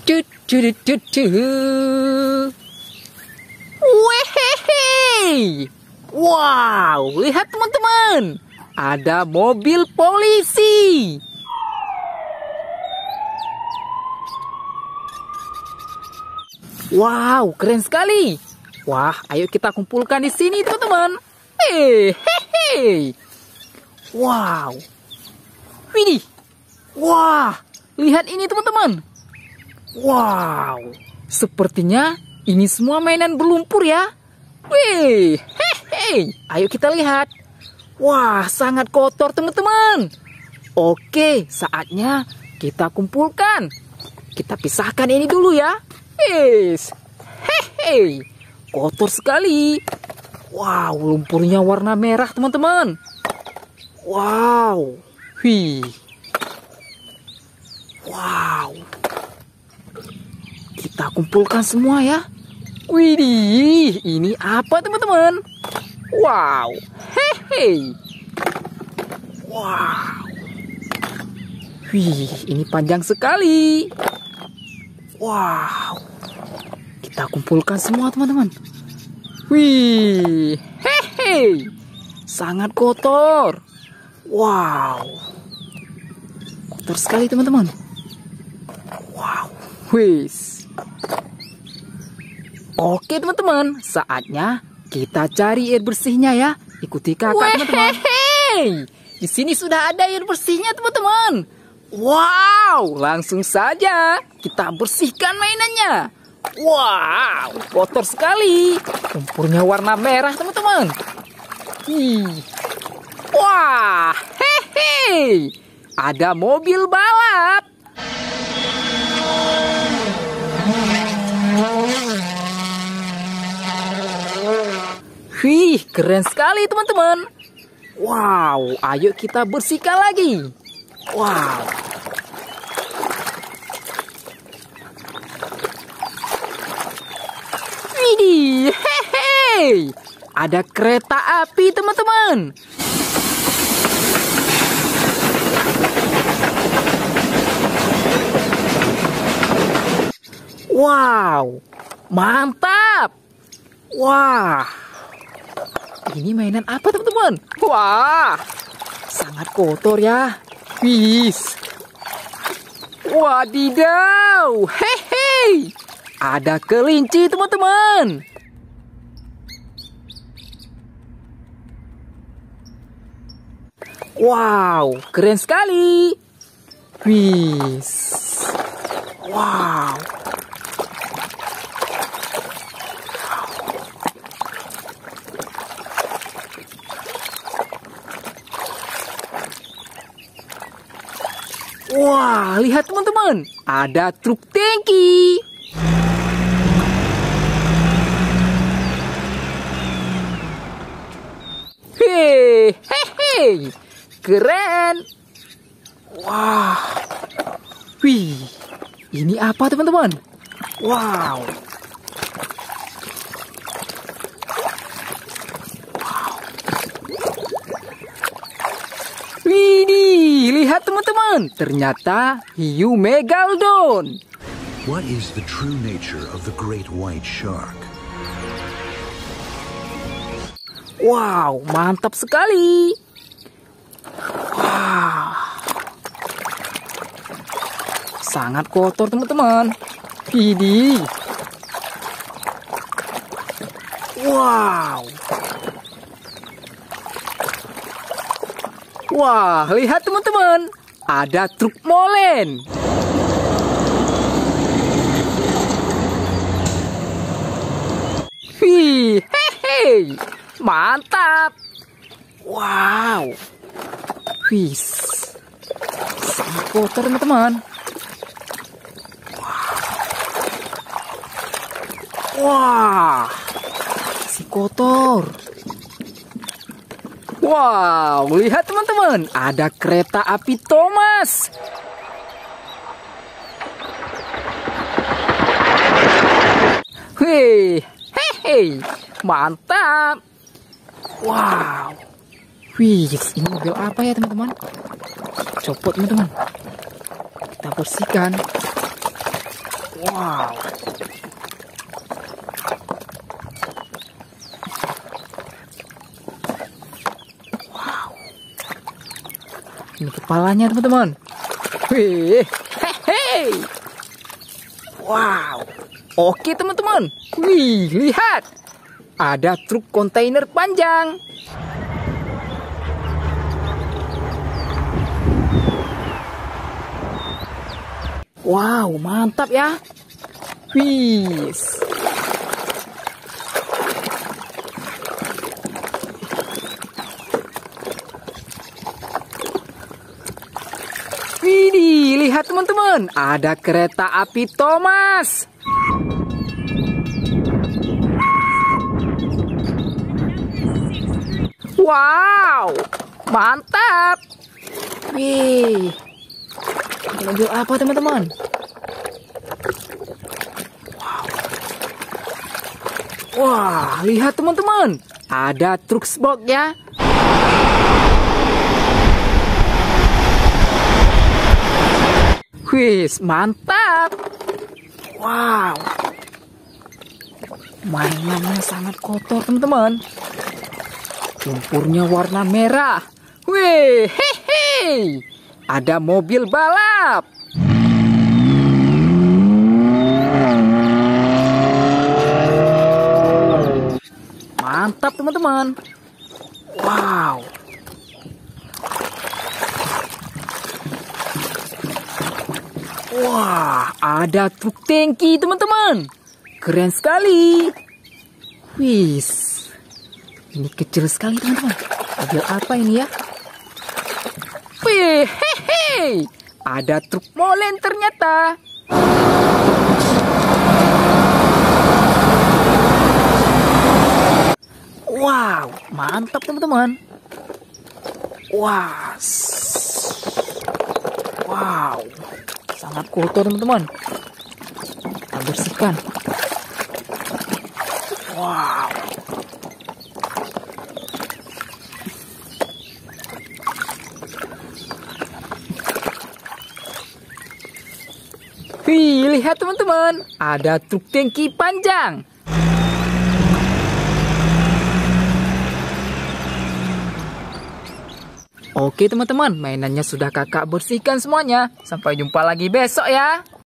Tut, tut, tut, tut. Wehehe. Wow, lihat teman-teman. Ada mobil polisi. Wow, keren sekali. Wah, ayo kita kumpulkan di sini teman-teman. Hehehe. Wow. Widih. Wah, lihat ini teman-teman. Wow, sepertinya ini semua mainan berlumpur ya. Wih, hehe. Ayo kita lihat. Wah, sangat kotor teman-teman. Oke, saatnya kita kumpulkan. Kita pisahkan ini dulu ya. Hehe. Kotor sekali. Wow, lumpurnya warna merah teman-teman. Wow. Wih. Wow. Kita kumpulkan semua ya. Widih, ini apa teman-teman? Wow. Hehe. Wow. Wih, ini panjang sekali. Wow. Kita kumpulkan semua teman-teman. Wih, hehe. Sangat kotor. Wow. Kotor sekali teman-teman. Wow. Wis. Oke teman-teman, saatnya kita cari air bersihnya ya. Ikuti kakak teman-teman. Di sini sudah ada air bersihnya teman-teman. Wow, langsung saja kita bersihkan mainannya. Wow, kotor sekali. Lumpurnya warna merah teman-teman. Wah, hehe. Ada mobil balap. Wih, keren sekali teman-teman. Wow, ayo kita bersihkan lagi. Wow. Widih, hehe. Ada kereta api teman-teman. Wow, mantap. Wah, ini mainan apa teman-teman? Wah, sangat kotor ya. Wis. Wadidaw, hehe. Ada kelinci teman-teman. Wow, keren sekali. Wis. Wow. Wah, lihat teman-teman, ada truk tangki. Hehehe, keren. Wah, wih, ini apa teman-teman? Wow. Widih, lihat teman-teman, ternyata hiu megalodon. What is the true nature of the great white shark? Wow, mantap sekali. Wow. Sangat kotor teman-teman. Widih. Wow. Wah, lihat teman-teman, ada truk molen. Wih, hehe, mantap. Wow, wih, sangat kotor teman-teman. Wah, masih kotor. Wow, lihat teman-teman, ada kereta api Thomas. Wih, hehe, mantap. Wow, wih, ini mobil apa ya teman-teman? Copot teman-teman. Kita bersihkan. Wow. Wow. Ini kepalanya teman-teman. Wih. Hehe. Wow. Oke teman-teman. Wih, lihat. Ada truk kontainer panjang. Wow, mantap ya. Wih. Widih, lihat teman-teman. Ada kereta api Thomas. Wow, mantap. Wih. Mobil apa teman-teman? Wow. Wah, lihat teman-teman. Ada truk box ya. Wis, mantap. Wow. Mainannya sangat kotor teman-teman. Lumpurnya warna merah. Wih, hehe. Ada mobil balap. Mantap teman-teman. Wow. Wah, ada truk tangki teman-teman. Keren sekali. Wis. Ini kecil sekali teman-teman. Mobil apa ini ya? Wih, hehe. Ada truk molen ternyata. Wow, mantap teman-teman. Wah. Wow. Sangat kotor teman-teman. Kita bersihkan. Wow. Wih, lihat teman-teman. Ada truk tangki panjang. Oke teman-teman, mainannya sudah kakak bersihkan semuanya. Sampai jumpa lagi besok ya.